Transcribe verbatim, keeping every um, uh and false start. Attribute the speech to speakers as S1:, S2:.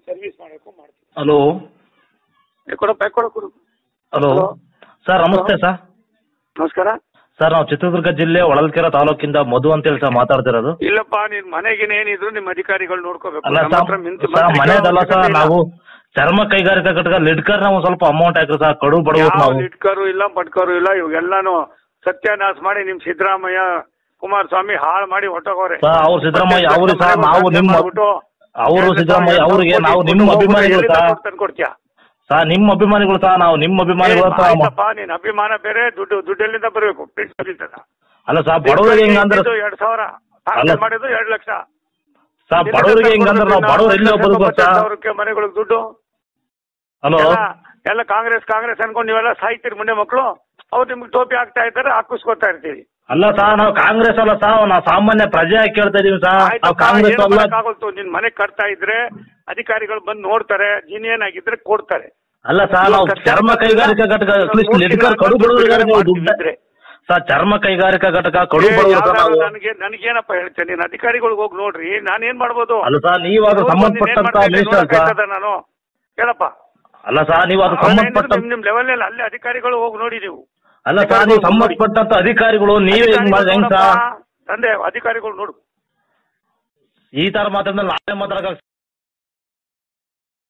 S1: Service ಮಾಡಬೇಕು ಮಾಡ್ತೀವಿ.
S2: Hello
S1: ಕೊಡಪ್ಪ ಕೊಡ ಕೊಡು.
S2: ಹಲೋ ಸರ್, ನಮಸ್ತೆ ಸರ್.
S1: ನಮಸ್ಕಾರ
S2: ಸರ್, ನಾವು ಚಿತ್ರದುರ್ಗ ಜಿಲ್ಲೆ ಹೊಳಲ್ಕೆರೆ ತಾಲೂಕಿಂದ ಮಧು ಅಂತೇಳಿ ಸರ್ ಮಾತಾಡ್ತಿರೋದು.
S1: ಇಲ್ಲಪ್ಪ, ನಿನ್ ಮನೆಗಿನ ಏನಿದ್ರು ನಿಮ್ಮ ಅಧಿಕಾರಿಗಳು ನೋಡ್ಕೋಬೇಕು.
S2: ಅಲ್ಲ ಸರ್, ಮನೆದಲ್ಲ ಸರ್, ನಾವು ಚರ್ಮ ಕೈಗಾರಿಕಾ ಘಟಕ ಲಿಡ್ಕರ್ ನಾವು ಸ್ವಲ್ಪ ಅಮೌಂಟ್ ಹಾಕ್ರಿ ಸರ್, ಕಡು ಬಡವರು ನಾವು.
S1: ಲಿಡ್ಕರು ಇಲ್ಲ ಪಟ್ಕರು ಇಲ್ಲ, ಇವಾಗೆಲ್ಲಾನು ಸತ್ಯಾನಾಶ ಮಾಡಿ ನಿಮ್ ಸಿದ್ದರಾಮಯ್ಯ ಕುಮಾರಸ್ವಾಮಿ ಹಾಳು ಮಾಡಿ ಹೊಟ್ಟೋಗವ್ರೆ.
S2: ಅವ್ರು ಸಿದ್ದರಾಮಯ್ಯ ಅವ್ರು ಸರ್, ನಾವು ನಿಮ್ಮ ಅವರು ಸಿದ್ದರಾಮಯ್ಯ ಅವ್ರಿಗೆ ನಾವು ನಿಮ್ಮ ಅಭಿಮಾನಿಗಳು ಸರ್.
S1: ಕೊಡ್ತೀಯಾ
S2: ಸರ್? ನಿಮ್ಮ ಅಭಿಮಾನಿಗಳು ಸರ್, ನಾವು ನಿಮ್ಮ ಅಭಿಮಾನಿಗಳು.
S1: ನಿನ್ ಅಭಿಮಾನ ಬೇರೆ, ದುಡ್ಡು ದುಡ್ಡೆಲ್ಲಿಂದ ಬರಬೇಕು.
S2: ಅಲ್ಲ ಸರ್, ಬಡವರಿಗೆ ಹೆಂಗಂದ್ರೆ
S1: ಎರಡ್ ಸಾವಿರ ಮಾಡಿದ್ದು ಎರಡ್ ಲಕ್ಷ
S2: ಸರ್, ಬಡವರಿಗೆ ಹೆಂಗಂದ್ರೆ ನಾವು ಬಡವರು ಎಲ್ಲಿ ಬದುಕು
S1: ಮನೆಗಳಿಗೆ ದುಡ್ಡು.
S2: ಹಲೋ,
S1: ಎಲ್ಲ ಕಾಂಗ್ರೆಸ್ ಕಾಂಗ್ರೆಸ್ ಅನ್ಕೊಂಡು ನೀವೆಲ್ಲ ಸಾಯ್ತೀರಿ ಮುಂದೆ ಮಕ್ಕಳು. ಅವ್ರು ನಿಮ್ಗೆ ಟೋಪಿ ಹಾಕ್ತಾ ಇದ್ದಾರೆ, ಹಾಕಿಸ್ಕೊತಾ ಇರ್ತೀವಿ.
S2: ಅಲ್ಲ ಸರ್, ನಾವು ಕಾಂಗ್ರೆಸ್ ಅಲ್ಲ ಸರ್, ನಾವು ಸಾಮಾನ್ಯ ಪ್ರಜೆ ಕೇಳ್ತಾ ಇದೀವಿ ಸರ್. ಕಾಂಗ್ರೆಸ್
S1: ಆಗೋಲ್ತು. ನಿನ್ ಮನೆ ಕಟ್ತಾ ಇದ್ರೆ ಅಧಿಕಾರಿಗಳು ಬಂದು ನೋಡ್ತಾರೆ, ಜೀನಿಯನ್ ಆಗಿದ್ರೆ ಕೊಡ್ತಾರೆ.
S2: ಅಲ್ಲ ಸರ್, ನಾವು ಚರ್ಮ ಕೈಗಾರಿಕಾ ಘಟಕ ಕಡು ಬಡವರಿಗೆ ಸರ್, ಚರ್ಮ ಕೈಗಾರಿಕಾ ಘಟಕ ಕಡು ಬಡವರು.
S1: ನನಗೆ ನನಗೇನಪ್ಪ ಹೇಳ್ತೇನೆ, ನೀನ್ ಅಧಿಕಾರಿಗಳಿಗೆ ಹೋಗಿ ನೋಡ್ರಿ, ನಾನ್ ಏನ್ ಮಾಡ್ಬೋದು?
S2: ಅಲ್ಲ ಸರ್, ನೀವು ಅದು ಸಂಬಂಧಪಟ್ಟಂತ
S1: ನಾನು ಹೇಳಪ್ಪ.
S2: ಅಲ್ಲ ಸರ್, ನೀವು ಅದು ಸಂಬಂಧಪಟ್ಟ
S1: ನಿಮ್ ಲೆವೆಲ್ ಅಲ್ಲಿ ಅಲ್ಲೇ ಅಧಿಕಾರಿಗಳು ಹೋಗಿ ನೋಡಿ ನೀವು.
S2: ಅಲ್ಲ ಸರ್, ನೀವು ಸಂಬಂಧಪಟ್ಟಂತ ಅಧಿಕಾರಿಗಳು ನೀವೇ ಹೆಂಗ್ ಮಾಡಿದ್ರೆ ಹೆಂಗ್ ಸರ್?
S1: ತಂದೆ ಅಧಿಕಾರಿಗಳು ನೋಡು.
S2: ಈ ತರ ಮಾತಾಡಿದ್ರೆ ನಾವೇ ಮಾತಾಡಕ